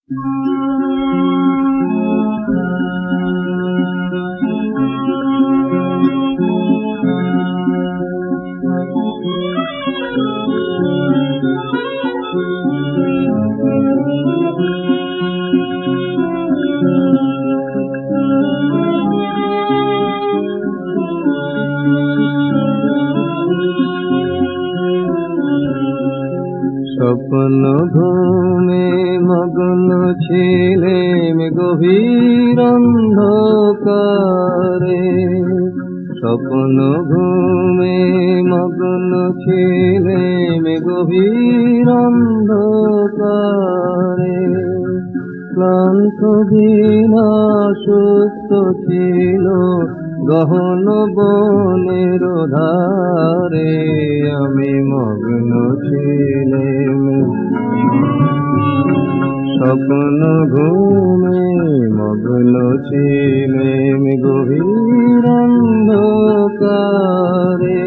স্বপ্ন ঘুমে মগ্ন ছিলেম গভীর অন্ধকারে, স্বপ্ন ঘুমে মগ্ন ছিলেম গভীর অন্ধকারে। ক্লান্ত দিন সুপ্ত ছিল গহন বনের ধারে, আমি মগ্ন ছিলেম স্বপ্ন ঘুমে মগ্ন ছিলেম গভীর অন্ধকারে।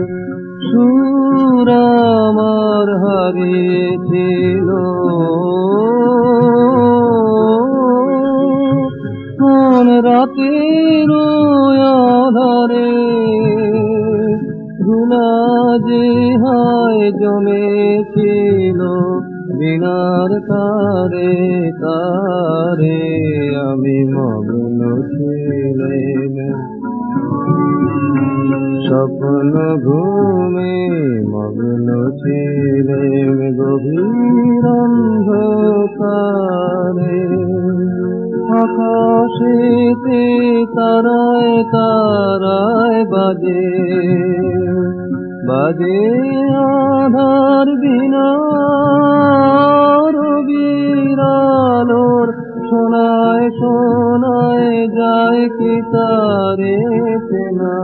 সুর আমার হারিয়েছিল কোন রাতের আধারে, ধুলা যে হায় জমেছিল বিনার তারে তারে, আমি মগ্ন ছিলেম স্বপ্ন ঘুমে মগ্ন ছিলেম গভীর অন্ধকারে। আকাশেতে তারায় তারায় বাজে বাজে আধার বিনার বিরালোর, শোনায় শোনায় যায় কি তারে চেনা।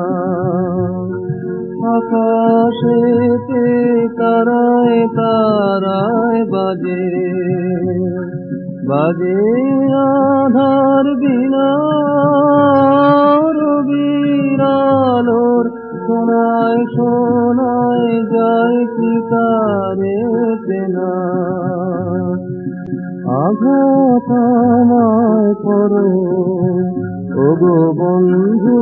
আকাশেতে তারায় তারায় বাজে বাজে আধার বিনার বিরালোর, শোনায় শোনায় যায় কি তারে চেনা। আঘাত আমায় করো ওগো বন্ধু,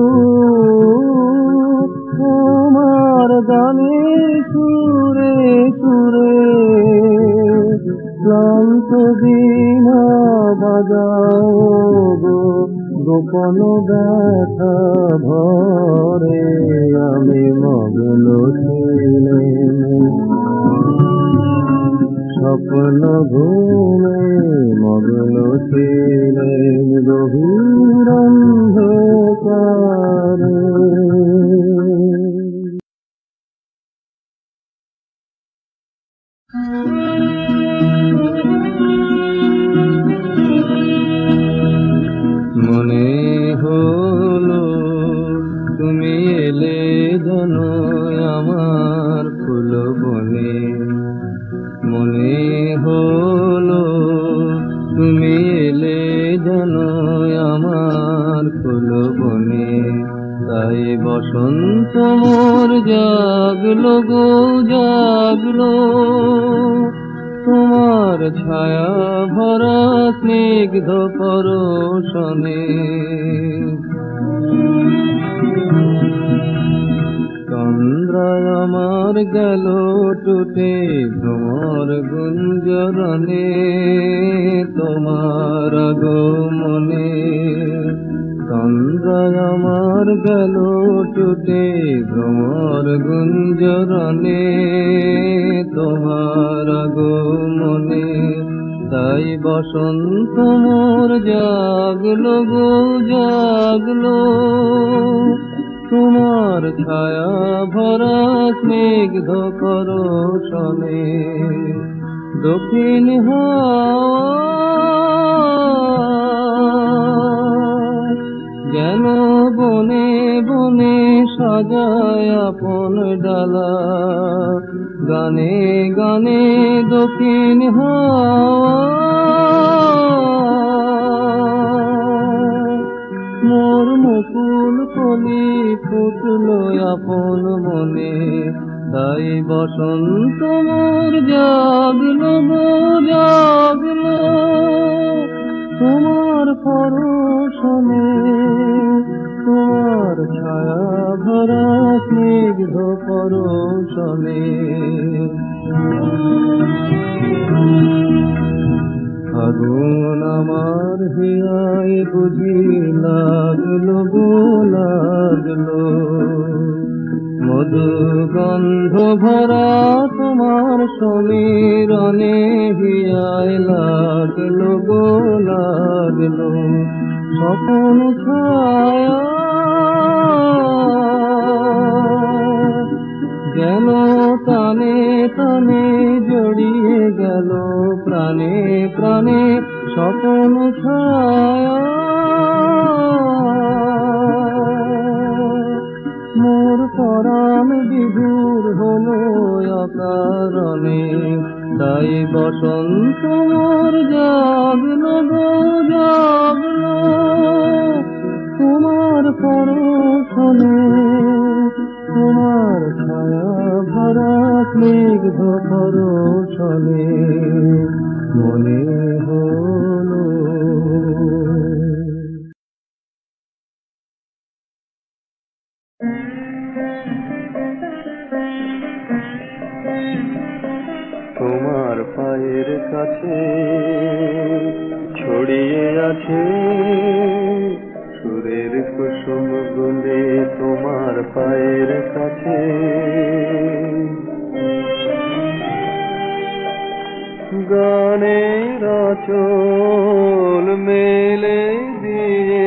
তোমার গানে সুরে সুরে ক্লান্ত দিন বাজাও গো গোপন ব্যথা ভরে, আমি মগ্ন ছিলেম স্বপ্ন ঘুমে মগ্ন ছিলেম গভীর অন্ধকারে। মনে হলো তুমি এলে যেন আমার ফুল বনে, মনে হলো তুমি এলে যেন আমার ফুল বনে। তাই বসন্ত মোর জাগলো গো জাগলো, তোমার ছায়া ভরা স্নিগ্ধ পরশনে। চন্দ্রায় আমার গেল টুটে ভ্রমর গুঞ্জরণে, তোমার আগমনে। চন্দ্রায় আমার গেল টুটে ভ্রমর গুঞ্জরণে, তোমার আগমনে। তাই বসন্ত মোর জাগলো গো জাগলো, তোমার ছায়া ভরা স্নিগ্ধ পরশনে। দক্ষিণ যেন বনে বনে সাজায় আপন ডালা, গানে গানে দক্ষিণ মোর মুকুল কলি ফুটলো আপন মনে। তাই বসন্ত মোর জাগলো জাগলো। শোনে তোমার ছায়া ভরা স্নিগ্ধ পরশনে। আগুন আমার হিয়ায় বুঝি লাগলো গো লাগলো, মধু গন্ধ ভরা তোমার সমীরণে হিয়ায় লাগলো গো লাগলো। স্বপ্ন ছায়া যেন টানে টানে জড়িয়ে গেল প্রাণে প্রাণে। স্বপ্ন ছায়া মোর পরাণ বিধুর হলো অকারণে, তাই বসন্ত মোর জাগলো গো জাগলো তোমার পরশনে। তোমার ছায়া ভরা স্নিগ্ধ পরশনে মনে হলো। তোমার পায়ের কাছে ছড়িয়ে আছে সুরের কুসুম গুলে, তোমার পায়ের কাছে গানের আঁচল মেলে দিয়ে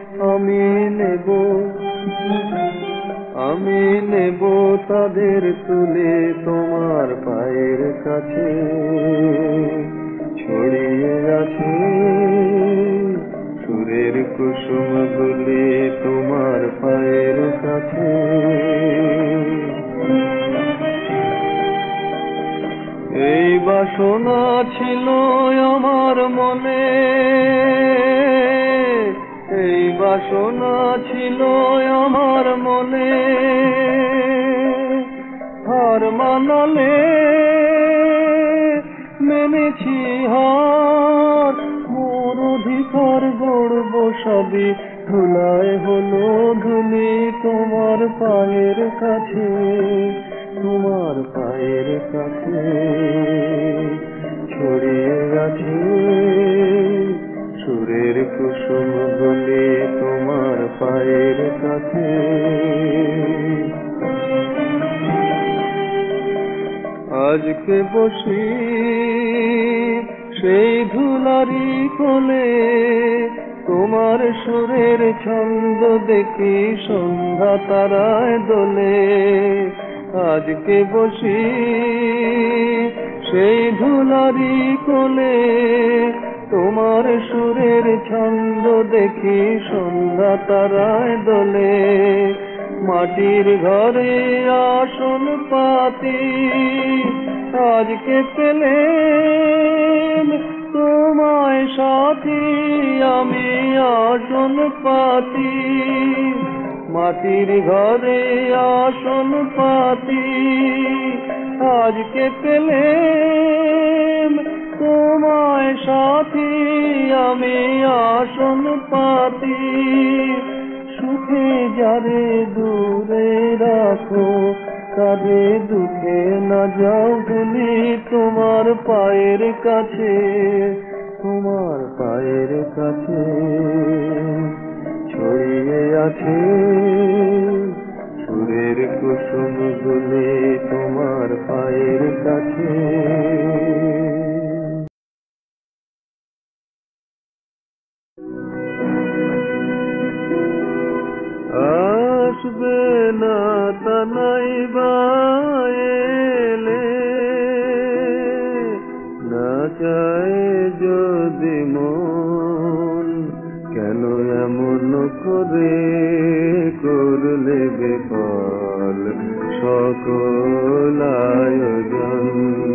আমি নেব তাদের তুলে। তোমার পায়ের কাছে ছড়িয়ে আছে সুরের কুসুম গুলি, তোমার পায়ের কাছে। এই বাসনা ছিল আমার মনে, এই বাসনা ছিল আমার মনে, হার মানালে মেনেছি হার। মোর অধিকার গড়ব সবই ধুলায় হলো ধুলি, তোমার পায়ের কাছে তোমার পায়ের কাছে ছড়িয়ে আছে সুরের কুসুম গুলি, তোমার পায়ের কাছে। আজকে বসি সেই ধুলারি কোলে, তোমার সুরের ছন্দ দেখি সন্ধ্যা তারায় দোলে। আজকে বসি সেই ধুলারি কোলে, তোমার সুরের ছন্দ দেখি সন্ধ্যা তারায় দোলে। মাটির ঘরে আসন পাতি আজকে পেলেন তোমায় সাথী, আমি আসন পাতি মাটির ঘরে আসন পাতি আজকে পেলেন তোমায় সাথী, আমি আসন পাতি। সুখে যারে দূরে রাখো, কাঁধে দুঃখে না যাও ভুলি, তোমার পায়ের কাছে তোমার পায়ের কাছে ছড়িয়ে আছে সুরের কুসুম গুলি, তোমার পায়ের কাছে। আসবে না তানাই বাইলে, না চায় যদি মন, কেন এমন করে করলে বেফল সকল আয়োজন।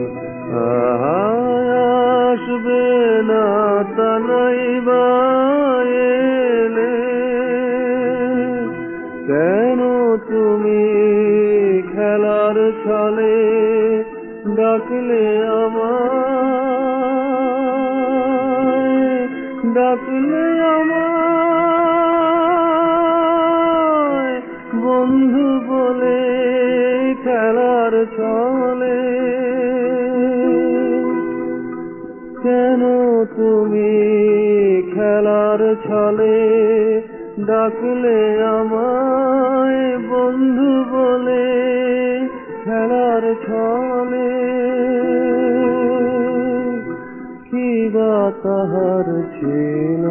আসবে না তানাই বাইলে, কেন তুমি খেলার ছলে ডাকলে আমায়, ডাকলে আমায়। বন্ধু বলে খেলার ছলে কেন তুমি খেলার ছলে ডাকলে আমায় বন্ধু বলে খেলার ছলে কি বা তাহার ছিল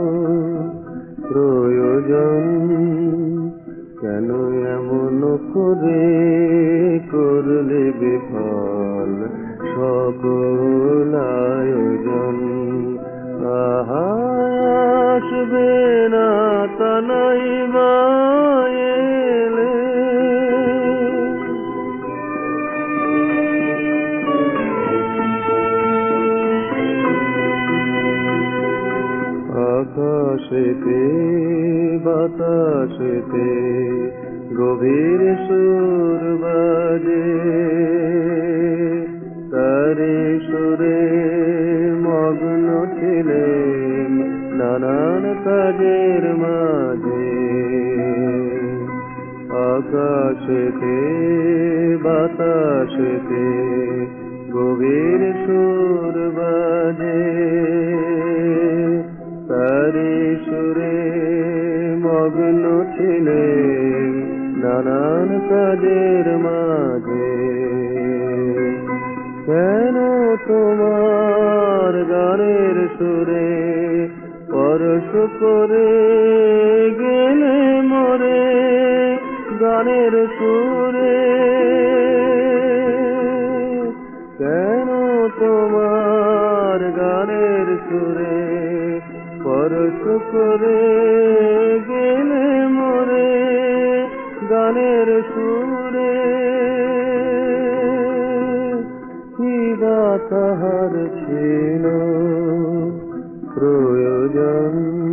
প্রয়োজন কেন এমন করে করলে বিফল সকল আয়োজন আহা আসবে না তা নাই বা এলে আকাশেতে বাতাসেতে গভীর সুর বাজে তারে সুরে মগ্ন ছিলেন নানান কাজের মাঝে আকাশেতে বাতাসেতে গভীর সুর বাজে তারে সুরে মগ্ন ছিলেন নানান কাজের মাঝে কেন তোমার গানের সুরে পরশ করে গেলে মরে গানের সুরে কেন তোমার গানের সুরে পরশ করে গেলে মরে গানের সুরে কি বা তাহার ছিল প্রয়োজন